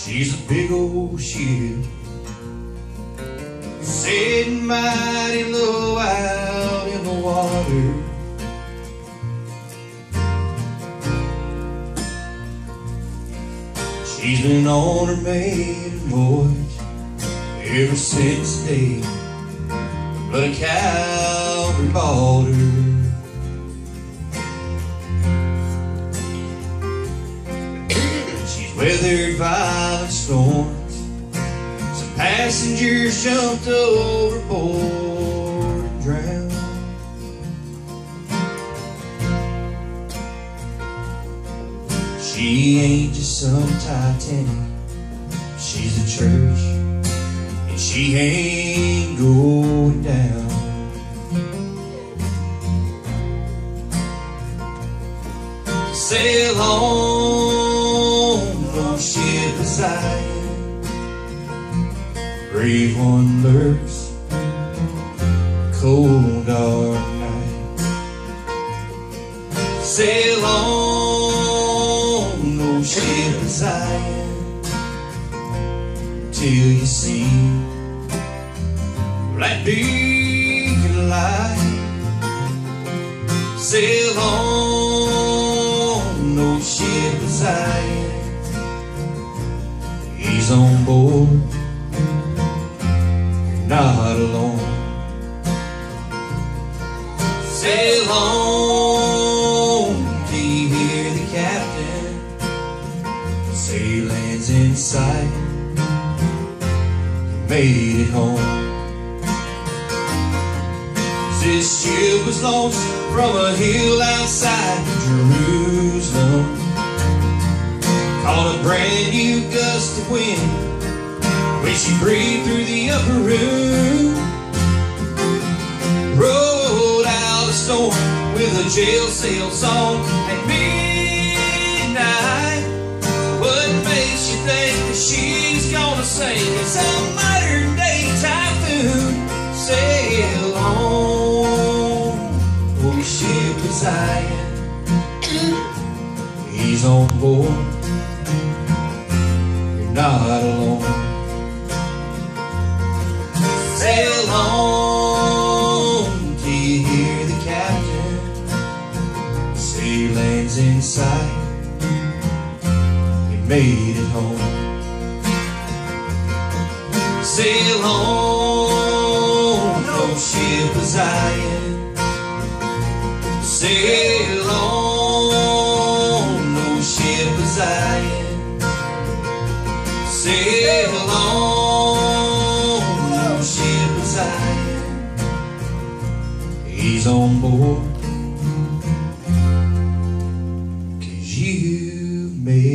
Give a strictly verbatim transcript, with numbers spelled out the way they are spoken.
She's a big old ship, sitting mighty low out in the water. She's been on her maiden voyage ever since the day the blood of Calvary bought her. She's weathered violent storms, some passengers jumped overboard and drowned. She ain't just some Titanic, she's a church, and she ain't going down. Sail on, no ship of Zion, brave one lurks, cold dark night. Sail on, no ship of Zion, till you see that beacon light. Sail on, no ship of Zion, he's on board, you're not alone. Sail on till you hear the captain say land's in sight, you made it home. This ship was launched from a hill outside Jerusalem, caught a brand new gust of wind when she breathed through the upper room. Rode out a storm with a jail sail song at midnight. What makes you think that she's gonna sing? It's a modern day typhoon. Sail on, oh ship of Zion, he's on board, you're not alone. Sail on till you hear the captain say land's in sight, you made it home. Sail on, no ship of Zion, sail on, no ship of Zion, sail on, no ship of Zion, he's on board, 'cause you made